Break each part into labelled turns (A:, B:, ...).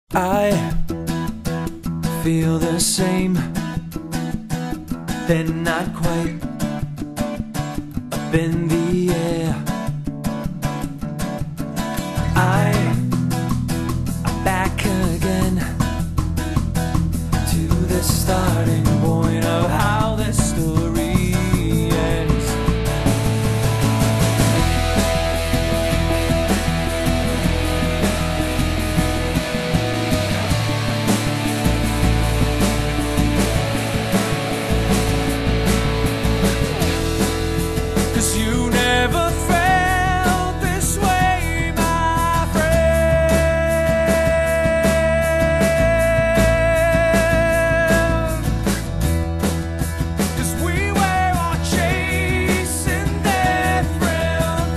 A: I feel the same, then not quite up in the air. I'm back again to the starting point of how this story ends. Cause you never felt this way, my friend. Cause we were all chasing different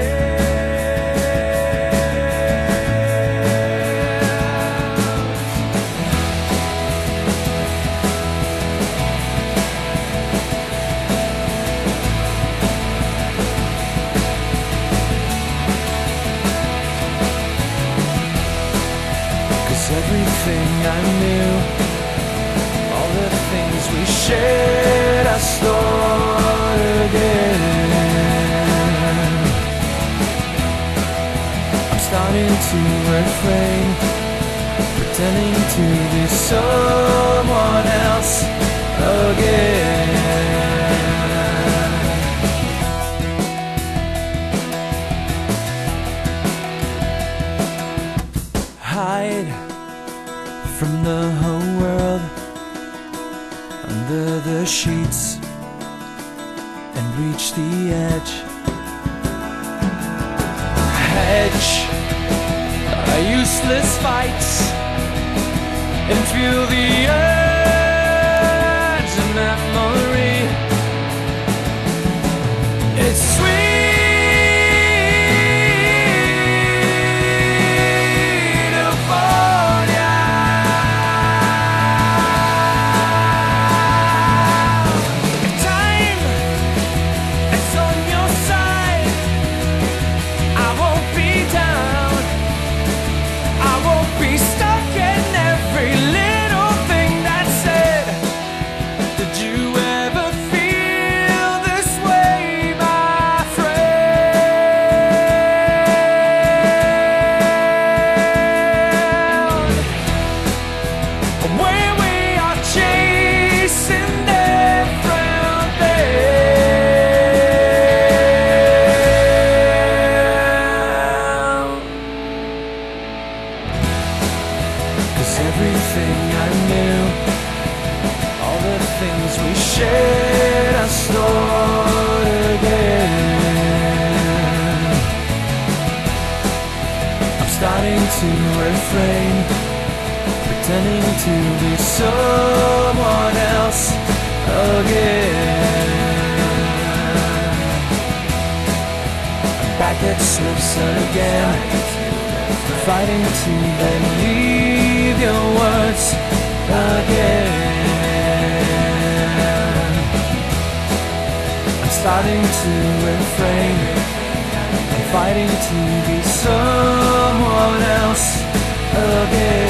A: everything I knew, all the things we shared, I start again. I'm starting to refrain, pretending to be someone else again. Hide from the whole world under the sheets and reach the edge. Hedge our useless fights and feel the urge of memory. It's sweet. Everything I knew, all the things we shared, I start again. I'm starting to refrain, pretending to be someone else again. I'm back at slips again, fighting to believe your words again. I'm starting to refrain, I'm fighting to be someone else again.